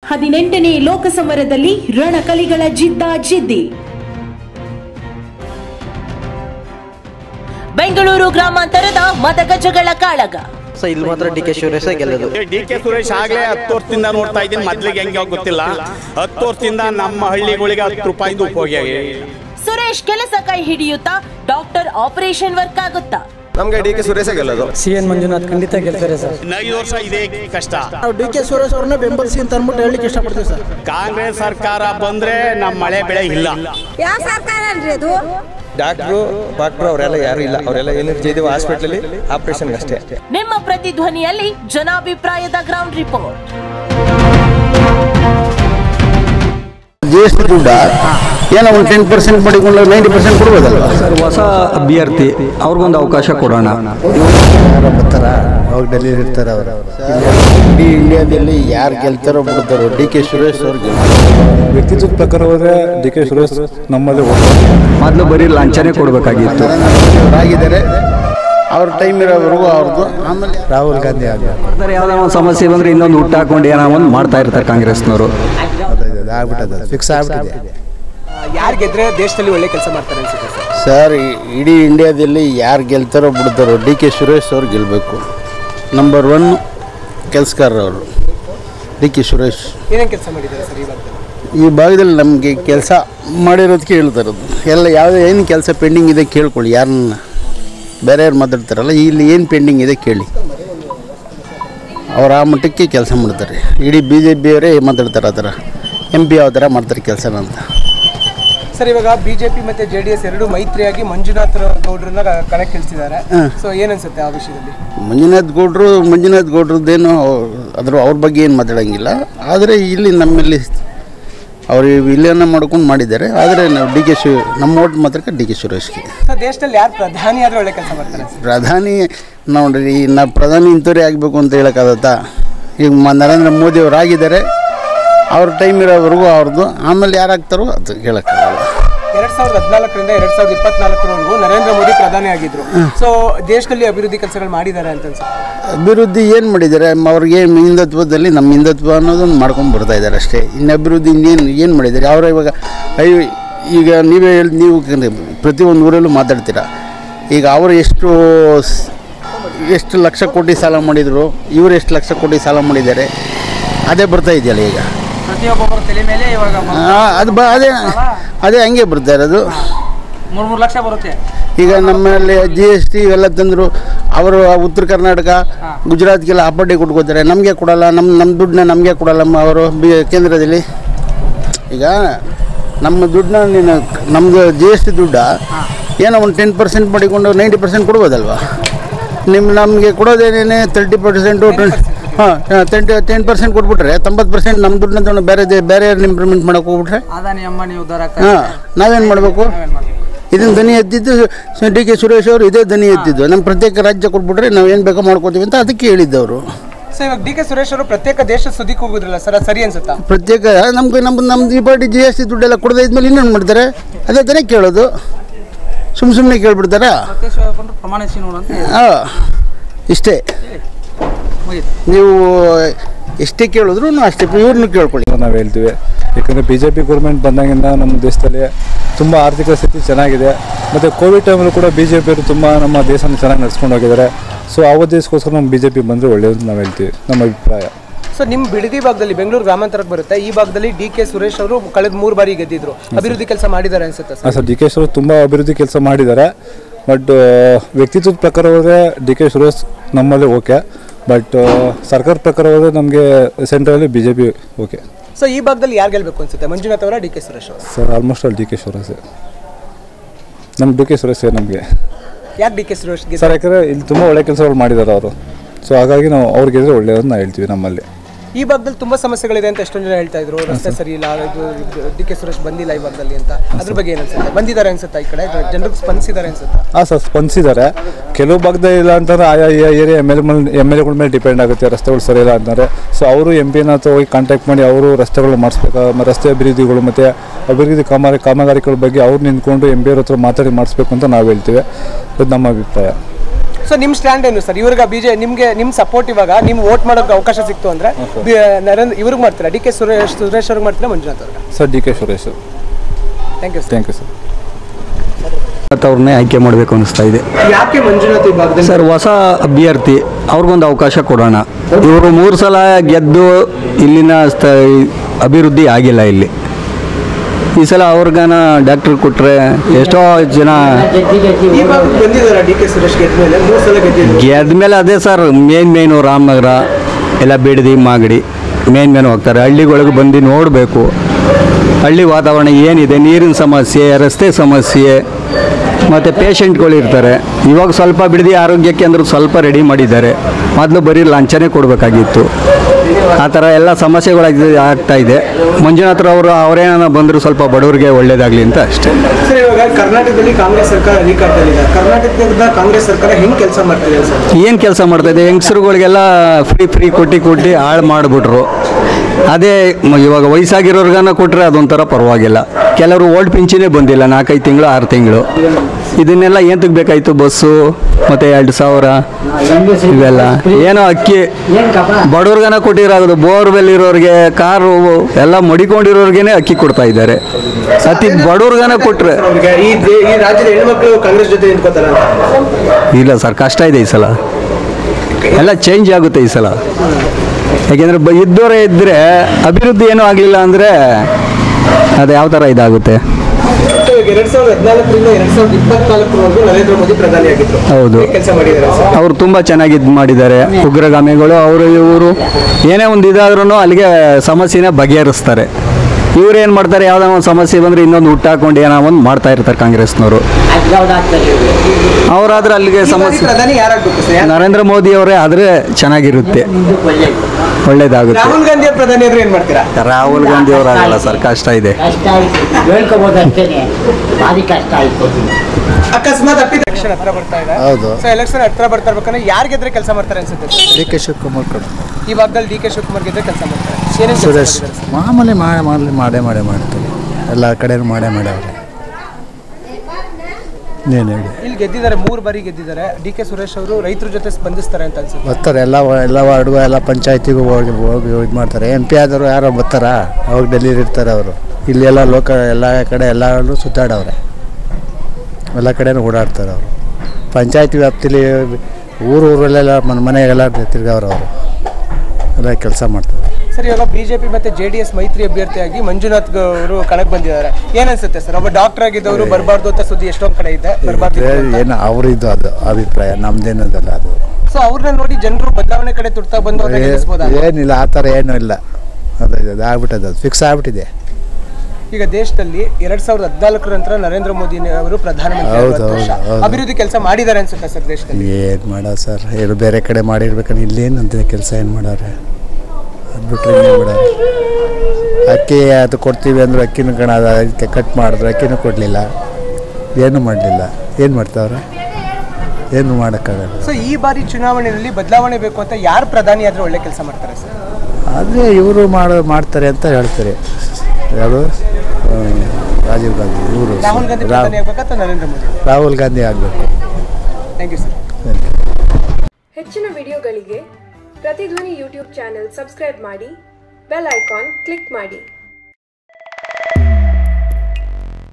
18ನೇ ಲೋಕಸಮರದಲ್ಲಿ ರಣಕಲಿಗಳ ಜಿದ್ದಾಜಿದ್ದಿ. ಬೆಂಗಳೂರು ಗ್ರಾಮಾಂತರದ ಮತಗಜಗಳ ಕಾಳಗ. ಇಲ್ಲಿ ಮಾತ್ರ ಡಿ ಕೆ ಸುರೇಶ್ ಗೆಲ್ಲೋದು. ಡಿ ಕೆ ಸುರೇಶ್ ಆಗ್ಲೇ 10 ವರ್ಷದಿಂದ ನೋಡ್ತಾ ಇದ್ದೀನಿ. ಮೊದ್ಲಿಗೆ ಹೆಂಗೆ ಗೊತ್ತಿಲ್ಲ, 10 ವರ್ಷದಿಂದ ನಮ್ಮ ಹಳ್ಳಿಗಳಿಗೆ 10 ರೂಪಾಯಿದು ಹೋಗಿ ಸುರೇಶ್ ಕೆಲಸ ಕೈ ಹಿಡಿಯುತ್ತಾ ಡಾಕ್ಟರ್ ಆಪರೇಷನ್ ವರ್ಕ್ ಆಗುತ್ತಾ? ನಮಗೆ ಡಿ ಕೆ ಸುರೇಶ್ ಗೆಲ್ಲೋದು. CN ಮಂಜುನಾಥ್ ಖಂಡಿತ ಗೆಲ್ತಾರೆ ಸರ್. 5 ವರ್ಷ ಇದೆ ಕಷ್ಟ. ನಾವು ಡಿ ಕೆ ಸುರೇಶ್ ಅವ್ರನ್ನ ಬೆಂಬಲಿಸಿ ಅಂತ ಅಂದ್ಬಿಟ್ಟು ಹೇಳಲಿಕ್ಕೆ ಇಷ್ಟಪಡ್ತೀವಿ ಸರ್. ಕಾಂಗ್ರೆಸ್ ಸರ್ಕಾರ ಬಂದ್ರೆ ನಮ್ಮ ಮಳೆ ಬೆಳೆ ಇಲ್ಲ. ಯಾವ ಸರ್ಕಾರ ಅಲ್ರಿ ಅದು? ಡಾಕ್ಟ್ರು ಅವರೆಲ್ಲ ಯಾರು ಇಲ್ಲ, ಅವರೆಲ್ಲ ಎನರ್ಜಿ ಇದೀವಿ ಹಾಸ್ಪಿಟಲ್ ಆಪರೇಷನ್ ಅಷ್ಟೇ. ನಿಮ್ಮ ಪ್ರತಿಧ್ವನಿಯಲ್ಲಿ ಜನಾಭಿಪ್ರಾಯದ ಗ್ರೌಂಡ್ ರಿಪೋರ್ಟ್. GST ದುಡ್ಡ ಏನೋ ಒಂದು 10% ಮಾಡಿಕೊಂಡು 90% ಕೊಡ್ಬೋದಲ್ವ ಸರ್? ಹೊಸ ಅಭ್ಯರ್ಥಿ ಅವ್ರಿಗೊಂದು ಅವಕಾಶ ಕೊಡೋಣ. ಯಾರು ಬರ್ತಾರ, ಅವಾಗ ಡೆಲ್ಲಿ ಇರ್ತಾರೆ ಅವರು. ಇಡೀ ಇಂಡಿಯಾದಲ್ಲಿ ಯಾರು ಗೆಲ್ತಾರೋ ಬಿಡ್ತಾರೋ ಡಿ ಕೆ ಸುರೇಶ್ ಅವ್ರು ಗೆಲ್ತಾರೆ. ವ್ಯಕ್ತಿತ್ವದ ಪ್ರಕಾರ ಹೋದ್ರೆ ಡಿ ಕೆ ಸುರೇಶ್ ನಮ್ಮಲ್ಲಿ ಮೊದಲು ಬರೀ ಲಂಚನೆ ಕೊಡಬೇಕಾಗಿತ್ತು. ಆಗಿದ್ದಾರೆ ಅವ್ರ ಟೈಮ್ ಇರೋವರೆಗೂ ಅವ್ರದ್ದು. ಆಮೇಲೆ ರಾಹುಲ್ ಗಾಂಧಿ ಆಗ್ತಾರೆ. ಯಾವುದೋ ಒಂದು ಸಮಸ್ಯೆ ಬಂದ್ರೆ ಇನ್ನೊಂದು ಹುಟ್ಟು ಹಾಕೊಂಡು ಏನೋ ಒಂದು ಮಾಡ್ತಾ ಇರ್ತಾರೆ ಕಾಂಗ್ರೆಸ್ನವರು. ಆಗ್ಬಿಟ್ಟದ ಫಿಕ್ಸ್ ಆಗ್ಬಿಟ್ಟಿದೆ. ಯಾರು ಗೆದ್ರೆ ದೇಶದಲ್ಲಿ ಒಳ್ಳೆ ಕೆಲಸ ಮಾಡ್ತಾರೆ ಅನ್ಸುತ್ತೆ ಸರ್? ಇಡೀ ಇಂಡಿಯಾದಲ್ಲಿ ಯಾರು ಗೆಲ್ತಾರೋ ಬಿಡ್ತಾರೋ ಡಿ ಕೆ ಸುರೇಶ್ ಅವ್ರು ಗೆಲ್ಲಬೇಕು. ನಂಬರ್ 1 ಕೆಲಸಗಾರರವರು ಡಿ ಕೆ ಸುರೇಶ್. ಏನೇನು ಕೆಲಸ ಮಾಡಿದ್ದಾರೆ ಸರ್ ಈ ಭಾಗದಲ್ಲಿ? ಈ ಭಾಗದಲ್ಲಿ ನಮಗೆ ಕೆಲಸ ಮಾಡಿರೋದಕ್ಕೆ ಹೇಳ್ತಾ ಇರೋದು. ಎಲ್ಲ ಯಾವುದೇ ಏನು ಕೆಲಸ ಪೆಂಡಿಂಗ್ ಇದೆ ಕೇಳ್ಕೊಳ್ಳಿ. ಯಾರನ್ನ ಬೇರೆಯವ್ರು ಮಾತಾಡ್ತಾರಲ್ಲ, ಇಲ್ಲಿ ಏನು ಪೆಂಡಿಂಗ್ ಇದೆ ಕೇಳಿ. ಅವ್ರು ಆ ಮಟ್ಟಕ್ಕೆ ಕೆಲಸ ಮಾಡ್ತಾರೆ. ಇಡೀ BJP ಅವರೇ ಮಾತಾಡ್ತಾರೆ ಆ ಥರ. MP ಯಾವ ಥರ ಮಾಡ್ತಾರೆ ಕೆಲಸನ ಅಂತ. ಸರ್, ಇವಾಗ ಬಿಜೆಪಿ ಮತ್ತೆ JDS ಎರಡು ಮೈತ್ರಿಯಾಗಿ ಮಂಜುನಾಥ್ ಗೌಡ್ರನ್ನ ಕಣಕ್ಕೆ ಇಳಿಸಿದ್ದಾರೆ. ಸೊ ಏನನ್ಸುತ್ತೆ ಆ ವಿಷಯದಲ್ಲಿ? ಮಂಜುನಾಥ್ ಗೌಡ್ರದ್ದೇನು ಅವ್ರ ಬಗ್ಗೆ ಏನು ಮಾತಾಡೋಂಗಿಲ್ಲ. ಆದರೆ ಇಲ್ಲಿ ನಮ್ಮಲ್ಲಿ ಅವರು ವಿಲಯನ ಮಾಡ್ಕೊಂಡು ಮಾಡಿದ್ದಾರೆ. ಆದರೆ ನಾವು ನಮ್ಮ ಓಟ್ ಮಾತ್ರ ಡಿ ಕೆ ಸುರೇಶ್ಗೆ. ದೇಶದಲ್ಲಿ ಯಾರು ಪ್ರಧಾನಿ ಆದ್ರೆ ಒಳ್ಳೆ ಕೆಲಸ ಮಾಡ್ತಾರೆ? ಪ್ರಧಾನಿ ನೋಡ್ರಿ, ನಾವು ಪ್ರಧಾನಿ ಇಂಥವ್ರೇ ಆಗಬೇಕು ಅಂತ ಹೇಳೋಕ್ಕಾಗತ್ತಾ? ಈಗ ನರೇಂದ್ರ ಮೋದಿ ಅವರು ಆಗಿದ್ದಾರೆ, ಅವ್ರ ಟೈಮ್ ಇರೋವರೆಗೂ ಅವ್ರದ್ದು. ಆಮೇಲೆ ಯಾರಾಗ್ತಾರೋ ಅದು ಹೇಳೋಕ್ಕಾಗಲ್ಲ. 2014ರಿಂದ 2024 ನರೇಂದ್ರ ಮೋದಿ ಪ್ರಧಾನಿ ಆಗಿದ್ರು. ಸೊ ದೇಶದಲ್ಲಿ ಅಭಿವೃದ್ಧಿ ಕೆಲಸಗಳು ಮಾಡಿದ್ದಾರೆ ಅಂತ ಅನ್ಸುತ್ತೆ. ಅಭಿವೃದ್ಧಿ ಏನು ಮಾಡಿದ್ದಾರೆ? ಅವ್ರಿಗೆ ಹಿಂದುತ್ವದಲ್ಲಿ ನಮ್ಮ ಹಿಂದುತ್ವ ಅನ್ನೋದನ್ನು ಮಾಡ್ಕೊಂಡು ಬರ್ತಾ ಇದ್ದಾರೆ ಅಷ್ಟೇ. ಇನ್ನು ಅಭಿವೃದ್ಧಿ ಏನು ಮಾಡಿದ್ದಾರೆ? ಅವರ ಇವಾಗ ಈಗ ನೀವು ಪ್ರತಿಯೊಂದು ಊರಲ್ಲೂ ಮಾತಾಡ್ತೀರಾ. ಈಗ ಅವರು ಎಷ್ಟು ಲಕ್ಷ ಕೋಟಿ ಸಾಲ ಮಾಡಿದರು, ಇವರು ಎಷ್ಟು ಲಕ್ಷ ಕೋಟಿ ಸಾಲ ಮಾಡಿದ್ದಾರೆ, ಅದೇ ಬರ್ತಾ ಇದೆಯಲ್ಲ ಈಗ. ಪ್ರತಿಯೊಬ್ಬರ ತಲೆ ಮೇಲೆ ಇವಾಗ ಅದೇ ಹಂಗೆ ಬರ್ತಾ ಇರೋದು. 3 ಲಕ್ಷ ಬರುತ್ತೆ. ಈಗ ನಮ್ಮಲ್ಲಿ GST ಇವೆಲ್ಲ ತಂದರು. ಅವರು ಉತ್ತರ ಕರ್ನಾಟಕ ಗುಜರಾತ್ಗೆಲ್ಲ ಅಪ್ಪಡ್ಡಿ ಕೊಟ್ಕೋತಾರೆ, ನಮಗೆ ಕೊಡಲ್ಲ. ನಮ್ಮ ದುಡ್ಡನ್ನ ನಮಗೆ ಕೊಡಲ್ಲ ಅವರು ಕೇಂದ್ರದಲ್ಲಿ. ಈಗ ನಮ್ಮ ದುಡ್ಡನ್ನ ನಮ್ಮದು GST ದುಡ್ಡ ಏನೋ ಒಂದು 10% ಮಾಡಿಕೊಂಡು 90% ಕೊಡ್ಬೋದಲ್ವ? ನಮಗೆ ಕೊಡೋದೇನೇ 30%, 10% ಕೊಟ್ಬಿಟ್ರೆ 90% ನಮ್ಮ ದುಡ್ಡನ್ನ ತಗೊಂಡು ಬೇರೆ ಇಂಪ್ರೂವ್ಮೆಂಟ್ ಮಾಡೋಕೆ ಹೋಗ್ಬಿಟ್ರೆ ನಾವೇನು ಮಾಡಬೇಕು? ಇದನ್ನು ದನಿ ಎತ್ತಿದ್ದು ಡಿ ಕೆ ಸುರೇಶ್ ಅವರು. ಇದೇ ದನಿ ಎತ್ತಿದ್ದು. ನಮ್ಮ ಪ್ರತ್ಯೇಕ ರಾಜ್ಯ ಕೊಟ್ಬಿಟ್ರೆ ನಾವು ಏನು ಬೇಕೋ ಮಾಡ್ಕೋತೀವಿ ಅಂತ ಅದಕ್ಕೆ ಹೇಳಿದ್ದವರು. ಸೊ ಇವಾಗ ಡಿ ಕೆ ಸುರೇಶ್ ಅವರು ಪ್ರತ್ಯೇಕ ದೇಶ ಸುದ್ದಿಗೆ ಹೋಗುದ್ರಲ್ಲ ಸರ್, ಸರಿ ಅನ್ಸುತ್ತಾ? ಪ್ರತ್ಯೇಕ ನಮ್ದು ಈ ಪಾರ್ಟಿ GST ದುಡ್ಡೆಲ್ಲ ಕೊಡದೇ ಇದ್ಮೇಲೆ ಇನ್ನೇನು ಮಾಡ್ತಾರೆ? ಅದೇ ತಾನೇ ಕೇಳೋದು. ಸುಮ್ಮನೆ ಕೇಳ್ಬಿಡ್ತಾರಾ? ಇಷ್ಟೇ. ನೀವು ಎಷ್ಟೇ ಕೇಳಿದ್ರು ಅಷ್ಟೇ ಇವ್ರನ್ನೂ ಕೇಳ್ಕೊಳ್ಳಿ. ನಾವು ಹೇಳ್ತೀವಿ, ಯಾಕಂದರೆ BJP ಗೌರ್ಮೆಂಟ್ ಬಂದಾಗಿಂದ ನಮ್ಮ ದೇಶದಲ್ಲಿ ತುಂಬ ಆರ್ಥಿಕ ಸ್ಥಿತಿ ಚೆನ್ನಾಗಿದೆ. ಮತ್ತು ಕೋವಿಡ್ ಟೈಮಲ್ಲೂ ಕೂಡ BJP ಅವರು ತುಂಬ ನಮ್ಮ ದೇಶನ ಚೆನ್ನಾಗಿ ನಡೆಸ್ಕೊಂಡು ಹೋಗಿದ್ದಾರೆ. ಸೊ ಆ ಉದ್ದೇಶಕ್ಕೋಸ್ಕರ ನಮ್ಮ BJP ಬಂದರೆ ಒಳ್ಳೆಯದು ನಾವು ಹೇಳ್ತೀವಿ, ನಮ್ಮ ಅಭಿಪ್ರಾಯ. ಸೊ ನಿಮ್ಮ ಬಿಡದಿ ಭಾಗದಲ್ಲಿ ಬೆಂಗಳೂರು ಗ್ರಾಮಾಂತರಕ್ಕೆ ಬರುತ್ತೆ. ಈ ಭಾಗದಲ್ಲಿ ಡಿ ಕೆ ಸುರೇಶ್ ಅವರು ಕಳೆದ 3 ಬಾರಿ ಗೆದ್ದಿದ್ರು. ಅಭಿವೃದ್ಧಿ ಕೆಲಸ ಮಾಡಿದ್ದಾರೆ ಅನ್ಸುತ್ತೆ ಸರ್? ಡಿ ಕೆ ಸುರೇಶ್ ತುಂಬ ಅಭಿವೃದ್ಧಿ ಕೆಲಸ ಮಾಡಿದ್ದಾರೆ. ಬಟ್ ವ್ಯಕ್ತಿತ್ವದ ಪ್ರಕಾರ ಹೋದರೆ ಡಿ ಕೆ ಸುರೇಶ್ ನಮ್ಮಲ್ಲಿ ಓಕೆ. ಬಟ್ ಸರ್ಕಾರ ಪ್ರಕಾರ ಹೋದರೆ ನಮಗೆ ಸೆಂಟ್ರಲ್ಲಿ BJP ಓಕೆ. ಸೊ ಈ ಭಾಗದಲ್ಲಿ ಯಾರು ಗೆಲ್ಲಬೇಕು ಅನ್ಸುತ್ತೆ? ಮಂಜುನಾಥ್ ಅವರ, ಡಿ ಕೆ ಸುರೇಶ್ ಅವರು? ಸರ್ ಆಲ್ಮೋಸ್ಟ್ ಅಲ್ಲಿ ಡಿ ಕೆ ಸುರೇಶ್. ನಮ್ಮ ಡಿ ಕೆ ಸುರೇಶ್ ನಮಗೆ. ಯಾಕೆ ಡಿ ಕೆ ಸುರೇಶ್ ಸರ್? ಯಾಕಂದರೆ ಇಲ್ಲಿ ತುಂಬ ಒಳ್ಳೆ ಕೆಲಸಗಳು ಮಾಡಿದ್ದಾರೆ ಅವರು. ಸೊ ಹಾಗಾಗಿ ನಾವು ಅವ್ರಿಗೆ ಗೆದ್ರೆ ಒಳ್ಳೆಯದನ್ನು ನಾವು ಹೇಳ್ತೀವಿ ನಮ್ಮಲ್ಲಿ. ಈ ಭಾಗದಲ್ಲಿ ತುಂಬಾ ಸಮಸ್ಯೆಗಳಿದೆ ಅಂತ ಎಷ್ಟೊಂದು ಜನ ಹೇಳ್ತಾ ಇದ್ರು. ರಸ್ತೆ ಸರಿ ಇಲ್ಲ, ಡಿ ಕೆ ಸುರೇಶ್ ಬಂದಿಲ್ಲ ಈ ಭಾಗದಲ್ಲಿ ಅಂತ. ಅದ್ರ ಬಗ್ಗೆ ಏನು ಅನ್ಸುತ್ತೆ? ಬಂದಿದ್ದಾರೆ ಅನ್ಸುತ್ತಾ? ಈ ಕಡೆ ಜನರಿಗೆ ಸ್ಪಂದಿಸಿದ್ದಾರೆ ಅನ್ಸುತ್ತಾ? ಹಾಂ ಸರ್, ಸ್ಪಂದಿಸಿದ್ದಾರೆ. ಕೆಲವು ಭಾಗದಲ್ಲಿ ಇಲ್ಲ ಅಂತಂದ್ರೆ ಆಯಾ ಏರಿಯಾ MLAಗಳ ಮೇಲೆ ಡಿಪೆಂಡ್ ಆಗುತ್ತೆ. ರಸ್ತೆಗಳು ಸರಿ ಇಲ್ಲ ಅಂತಂದರೆ ಸೊ ಅವರು MP ಹತ್ರ ಹೋಗಿ ಕಾಂಟ್ಯಾಕ್ಟ್ ಮಾಡಿ ಅವರು ರಸ್ತೆಗಳು ಮಾಡಿಸ್ಬೇಕು. ರಸ್ತೆ ಅಭಿವೃದ್ಧಿಗಳು ಮತ್ತು ಅಭಿವೃದ್ಧಿ ಕಾಮಗಾರಿಗಳ ಬಗ್ಗೆ ಅವ್ರು ನಿಂತ್ಕೊಂಡು MP ಅವ್ರ ಹತ್ರ ಮಾತಾಡಿ ಮಾಡಿಸ್ಬೇಕು ಅಂತ ನಾವು ಹೇಳ್ತೀವಿ. ಅದು ನಮ್ಮ ಅಭಿಪ್ರಾಯ. ಸೊ ನಿಮ್ಮ ಸ್ಟ್ಯಾಂಡ್ ಏನು ಸರ್? ಇವ್ರಿಗೆ ನಿಮಗೆ ನಿಮ್ಮ ಸಪೋರ್ಟ್ ಇವಾಗ ನೀವು ವೋಟ್ ಮಾಡೋಕೆ ಅವಕಾಶ ಸಿಕ್ತು ಅಂದ್ರೆ ಇವ್ರಿಗೆ ಮಾಡ್ತೀರಾ, ಡಿ ಕೆ ಸುರೇಶ್ ಅವ್ರಿಗೆ ಮಾಡ್ತೀರಾ, ಮಂಜುನಾಥ್ ಅವ್ರಿಗೆ? Sir D K Suresh. Thank you sir. ಅವ್ರನ್ನೇ ಆಯ್ಕೆ ಮಾಡಬೇಕು ಅನಿಸ್ತಾ ಇದೆ. ಯಾಕೆ ಮಂಜುನಾಥ್ ಈ ಭಾಗದಲ್ಲಿ? ಸರ್, ಹೊಸ ಅಭ್ಯರ್ಥಿ, ಅವ್ರಿಗೊಂದು ಅವಕಾಶ ಕೊಡೋಣ. ಇವರು 3 ಸಲ ಗೆದ್ದು ಇಲ್ಲಿನ ಅಭಿವೃದ್ಧಿ ಆಗಿಲ್ಲ. ಇಲ್ಲಿ ಈ ಸಲ ಅವ್ರಿಗಾನ ಡಾಕ್ಟರ್ ಕೊಟ್ಟರೆ ಎಷ್ಟೋ ಜನ ಗೆದ್ದ ಮೇಲೆ ಅದೇ ಸರ್ ಮೇನ್ ರಾಮನಗರ ಎಲ್ಲ ಬಿಡದಿ ಮಾಗಡಿ ಮೇನ್ ಹೋಗ್ತಾರೆ. ಹಳ್ಳಿಗಳಿಗೆ ಬಂದು ನೋಡಬೇಕು ಹಳ್ಳಿ ವಾತಾವರಣ ಏನಿದೆ, ನೀರಿನ ಸಮಸ್ಯೆ, ರಸ್ತೆ ಸಮಸ್ಯೆ, ಮತ್ತು ಪೇಷಂಟ್ಗಳು ಇರ್ತಾರೆ. ಇವಾಗ ಸ್ವಲ್ಪ ಬಿಡದಿ ಆರೋಗ್ಯ ಕೇಂದ್ರ ಸ್ವಲ್ಪ ರೆಡಿ ಮಾಡಿದ್ದಾರೆ. ಮೊದಲು ಬರೀ ಲಂಚನೇ ಕೊಡಬೇಕಾಗಿತ್ತು. ಆ ಥರ ಎಲ್ಲ ಸಮಸ್ಯೆಗಳಾಗ್ತಾ ಇದೆ. ಮಂಜುನಾಥ್ರವರು ಅವರೇನ ಬಂದರೂ ಸ್ವಲ್ಪ ಬಡವರಿಗೆ ಒಳ್ಳೇದಾಗಲಿ ಅಂತ ಅಷ್ಟೇ. ಸರ್, ಇವಾಗ ಕರ್ನಾಟಕದಲ್ಲಿ ಕಾಂಗ್ರೆಸ್ ಸರ್ಕಾರ ಅಧಿಕಾರದಲ್ಲಿದೆ. ಕರ್ನಾಟಕದ ಕಾಂಗ್ರೆಸ್ ಸರ್ಕಾರ ಹೆಂಗೆ ಕೆಲಸ ಮಾಡ್ತಿದೆ ಸರ್? ಏನು ಕೆಲಸ ಮಾಡ್ತಾಯಿದೆ? ಹೆಂಗಸರುಗಳಿಗೆಲ್ಲ ಫ್ರೀ ಕೊಟ್ಟು ಹಾಳು ಮಾಡಿಬಿಟ್ರು. ಅದೇ ಇವಾಗ ವಯಸ್ಸಾಗಿರೋರ್ಗನ ಕೊಟ್ಟರೆ ಅದೊಂಥರ ಪರವಾಗಿಲ್ಲ. ಕೆಲವರು ಓಲ್ಡ್ ಪಿಂಚನೇ ಬಂದಿಲ್ಲ, 4-5 ತಿಂಗಳು 6 ತಿಂಗಳು. ಇದನ್ನೆಲ್ಲ ಏಂತಕ್ಕೆ ಬೇಕಾಯಿತು? ಬಸ್ಸು ಮತ್ತು 2,000 ಇವೆಲ್ಲ ಏನೋ ಅಕ್ಕಿ ಬಡವ್ರಿಗನ ಕೊಟ್ಟಿರೋದು. ಬೋರ್ವೆಲ್ ಇರೋರಿಗೆ, ಕಾರು ಎಲ್ಲ ಮಡಿಕೊಂಡಿರೋರ್ಗೆ ಅಕ್ಕಿ ಕೊಡ್ತಾ ಇದ್ದಾರೆ. ಅತಿ ಬಡವ್ರಿಗನ ಕೊಟ್ಟರೆ ಇಲ್ಲ ಸರ್, ಕಷ್ಟ ಇದೆ ಈ ಸಲ. ಎಲ್ಲ ಚೇಂಜ್ ಆಗುತ್ತೆ ಈ ಸಲ. ಯಾಕೆಂದರೆ ಇದ್ದವರೇ ಇದ್ದರೆ ಅಭಿವೃದ್ಧಿ ಏನೂ ಆಗಲಿಲ್ಲ ಅಂದರೆ ಅದು ಯಾವ ಥರ ಇದಾಗುತ್ತೆ? 2014ರಿಂದ 2024 ನರೇಂದ್ರ ಮೋದಿ ಪ್ರಧಾನಿಯಾಗಿದ್ದರು. ಹೌದು, ಅವರು ತುಂಬ ಚೆನ್ನಾಗಿ ಇದು ಮಾಡಿದ್ದಾರೆ. ಉಗ್ರಗಾಮಿಗಳು ಇವರು ಏನೇ ಒಂದು ಇದಾದ್ರೂ ಅಲ್ಲಿಗೆ ಸಮಸ್ಯೆನ ಬಗೆಹರಿಸ್ತಾರೆ. ಇವ್ರು ಏನು ಮಾಡ್ತಾರೆ? ಯಾವುದೋ ಒಂದು ಸಮಸ್ಯೆ ಬಂದರೆ ಇನ್ನೊಂದು ಹುಟ್ಟಾಕೊಂಡು ಏನೋ ಒಂದು ಮಾಡ್ತಾ ಇರ್ತಾರೆ ಕಾಂಗ್ರೆಸ್ನವರು. ಅವರಾದ್ರೆ ಅಲ್ಲಿಗೆ ಸಮಸ್ಯೆ. ನರೇಂದ್ರ ಮೋದಿ ಅವರೇ ಆದರೆ ಚೆನ್ನಾಗಿರುತ್ತೆ, ಒಳ್ಳೇದಾಗುತ್ತೆ. ರಾಹುಲ್ ಗಾಂಧಿ ಅವರು ಪ್ರಧಾನಿ ಆದ್ರೆ ಏನು ಮಾಡ್ತೀರಾ? ರಾಹುಲ್ ಗಾಂಧಿ ಅವರಾಗಲ್ಲ ಸರ್, ಕಷ್ಟ ಇದೆ. ಅಕಸ್ಮಾತ್ ಎಲೆಕ್ಷನ್ ಹತ್ರ ಬರ್ತಾ ಇದೆ. ಹೌದು. ಸೊ ಎಲೆಕ್ಷನ್ ಹತ್ರ ಬರ್ತಾ ಇರ್ಬೇಕಂದ್ರೆ ಯಾರು ಗೆದ್ರೆ ಕೆಲಸ ಮಾಡ್ತಾರೆ ಅನ್ಸುತ್ತೆ? ಡಿ ಕೆ ಶಿವಕುಮಾರ್ ಕಡೆ. ಈ ಭಾಗದಲ್ಲಿ ಡಿ ಕೆ ಶಿವಕುಮಾರ್ ಗೆದ್ರೆ ಕೆಲಸ ಮಾಡ್ತಾರೆ. ಸುರೇಶ್ ಮಾಮೂಲಿ ಮಾಡೇ ಮಾಡ್ತಾರೆ, ಎಲ್ಲ ಕಡೆನೂ ಮಾಡೇ ಅವ್ರೆ. ಏನು ಹೇಳಿ, ಇಲ್ಲಿ ಗೆದ್ದಿದ್ದಾರೆ, 3 ಬಾರಿ ಗೆದ್ದಿದ್ದಾರೆ. ಡಿ ಕೆ ಸುರೇಶ್ ಅವರು ರೈತರ ಜೊತೆ ಸ್ಪಂದಿಸ್ತಾರೆ ಅಂತ ಅನ್ಸುತ್ತೆ. ಬರ್ತಾರೆ, ಎಲ್ಲ ವಾರ್ಡ್ಗೂ ಎಲ್ಲ ಪಂಚಾಯತಿಗೂ ಹೋಗಿ ಇದು ಮಾಡ್ತಾರೆ. MP ಆದರೂ ಯಾರೋ ಬರ್ತಾರಾ? ಅವಾಗ ಡೆಲ್ಲಿಲಿ ಇರ್ತಾರೆ ಅವರು. ಇಲ್ಲೆಲ್ಲ ಎಲ್ಲ ಕಡೆ ಎಲ್ಲರೂ ಸುತ್ತಾಡವ್ರೆ, ಎಲ್ಲ ಕಡೆನೂ ಓಡಾಡ್ತಾರೆ ಅವರು. ಪಂಚಾಯತಿ ವ್ಯಾಪ್ತಿಲಿ ಊರಲ್ಲೆಲ್ಲ ಮನೆಗೆಲ್ಲ ತಿರ್ಗವ್ರು ಅವರು, ಎಲ್ಲ ಕೆಲಸ ಮಾಡ್ತಾರೆ. ಸರ್, ಇವಾಗ ಬಿಜೆಪಿ ಮತ್ತು JDS ಮೈತ್ರಿ ಅಭ್ಯರ್ಥಿಯಾಗಿ ಮಂಜುನಾಥ್ ಅವರು ಕಣಕ್ಕೆ ಬಂದಿದ್ದಾರೆ. ಏನನ್ಸುತ್ತೆ ಸರ್? ಒಬ್ಬ ಡಾಕ್ಟರ್ ಆಗಿದ್ದವರು ಬರಬಾರ್ದು ಅಂತ ಸುದ್ದಿ ಎಷ್ಟೊಂದು ಕಡೆ ಇದೆ. ಏನು ಅವರಿದ್ದು ಅದು ಅಭಿಪ್ರಾಯ, ನಮ್ದೇನದಲ್ಲ ಅದು. ಸೊ ಅವ್ರನ್ನ ನೋಡಿ ಜನರು ಬದಲಾವಣೆ ಕಡೆ ತುರ್ತಾ ಬಂದು ಏನಿಲ್ಲ, ಆ ಥರ ಏನೂ ಇಲ್ಲ. ಅದು ಆಗ್ಬಿಟ್ಟದೆ, ಅದು ಫಿಕ್ಸ್ ಆಗ್ಬಿಟ್ಟಿದೆ. ಈಗ ದೇಶದಲ್ಲಿ 2014 ನಂತರ ನರೇಂದ್ರ ಮೋದಿ ಅವರು ಪ್ರಧಾನಮಂತ್ರಿ ಅಭಿವೃದ್ಧಿ ಕೆಲಸ ಮಾಡಿದ್ದಾರೆ ಅನ್ಸುತ್ತೆ ಸರ್ ದೇಶದಲ್ಲಿ? ಏನು ಮಾಡೋ ಸರ್, ಏನು ಬೇರೆ ಕಡೆ ಮಾಡಿರ್ಬೇಕಂದ್ರೆ ಇಲ್ಲೇನು ಅಂತಿದೆ ಕೆಲಸ ಏನು ಮಾಡೋರೆ? ಅದು ಬಿಟ್ಟರೆ ಏನು ಮಾಡೋರು? ಅಕ್ಕಿ ಅದು ಕೊಡ್ತೀವಿ ಅಂದ್ರೆ ಅಕ್ಕಿನೂ ಅದಕ್ಕೆ ಕಟ್ ಮಾಡಿದ್ರು, ಅಕ್ಕಿನೂ ಕೊಡಲಿಲ್ಲ, ಏನೂ ಮಾಡಲಿಲ್ಲ. ಏನು ಮಾಡ್ತಾವ್ರೆ? ಏನು ಮಾಡೋಕ್ಕಾಗಲ್ಲ. ಸೊ ಈ ಬಾರಿ ಚುನಾವಣೆಯಲ್ಲಿ ಬದಲಾವಣೆ ಬೇಕು ಅಂತ ಯಾರು ಪ್ರಧಾನಿ ಆದರೆ ಒಳ್ಳೆ ಕೆಲಸ ಮಾಡ್ತಾರೆ ಸರ್? ಆದರೆ ಇವರು ಮಾಡ್ತಾರೆ ಅಂತ ಹೇಳ್ತಾರೆ. ಯಾರು? ರಾಜೀವ್ ಗಾಂಧಿ. ಇವರು ರಾಹುಲ್ ಗಾಂಧಿ ನರೇಂದ್ರ ಮೋದಿ? ರಾಹುಲ್ ಗಾಂಧಿ ಆಗಬೇಕು. Thank you sir. ಹೆಚ್ಚಿನ ವಿಡಿಯೋಗಳಿಗೆ ಪ್ರತಿಧ್ವನಿ ಯೂಟ್ಯೂಬ್ ಚಾನೆಲ್ ಸಬ್ಸ್ಕ್ರೈಬ್ ಮಾಡಿ, ಬೆಲ್ ಐಕಾನ್ ಕ್ಲಿಕ್ ಮಾಡಿ.